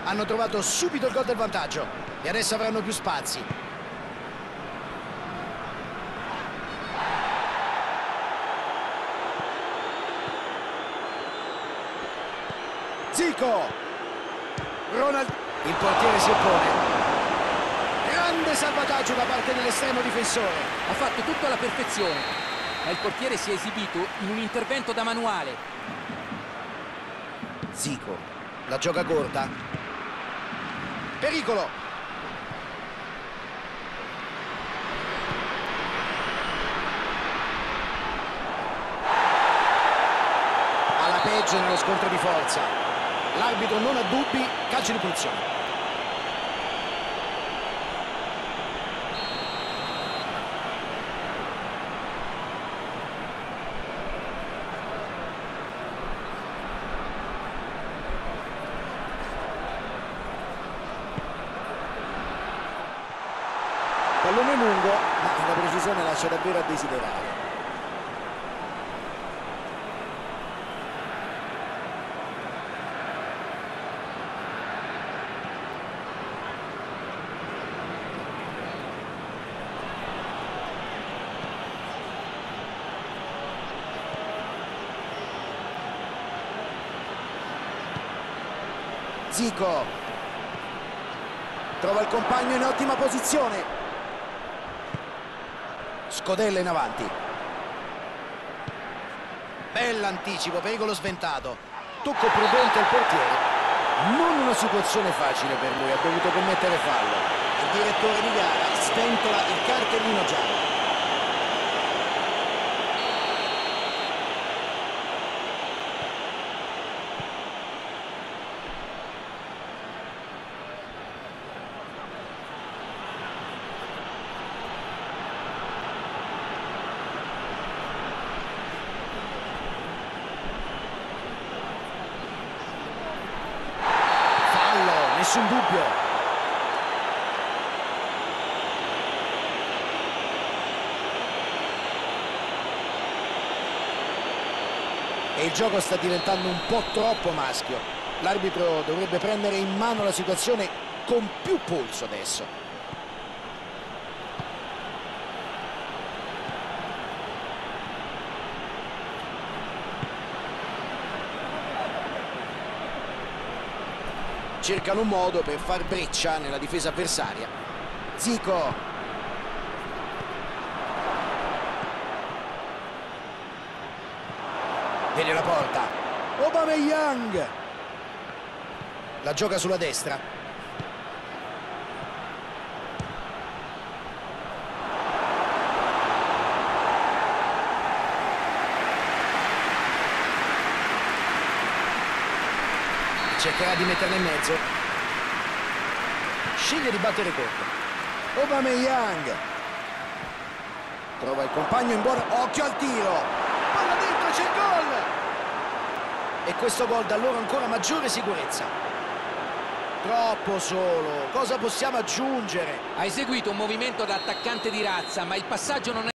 Hanno trovato subito il gol del vantaggio e adesso avranno più spazi. Zico, Ronald, il portiere si oppone. Grande salvataggio da parte dell'estremo difensore. Ha fatto tutto alla perfezione, ma il portiere si è esibito in un intervento da manuale. Zico, la gioca corta. Pericolo. Alla peggio nello scontro di forza. L'arbitro non ha dubbi, calcio di punizione. Pallone lungo, ma la precisione lascia davvero a desiderare. Zico trova il compagno in ottima posizione. Scodella in avanti. Bell'anticipo, pericolo sventato. Tocco prudente al portiere. Non una situazione facile per lui, ha dovuto commettere fallo. Il direttore di gara sventola il cartellino giallo. Nessun dubbio. E il gioco sta diventando un po' troppo maschio. L'arbitro dovrebbe prendere in mano la situazione con più polso adesso. Cercano un modo per far breccia nella difesa avversaria. Zico. Vede la porta. Aubameyang. La gioca sulla destra. Cercherà di metterla in mezzo. Sceglie di battere corto. Aubameyang trova il compagno in buona. Occhio al tiro. Palla dentro, c'è il gol. E questo gol dà loro ancora maggiore sicurezza. Troppo solo. Cosa possiamo aggiungere? Ha eseguito un movimento da attaccante di razza, ma il passaggio non è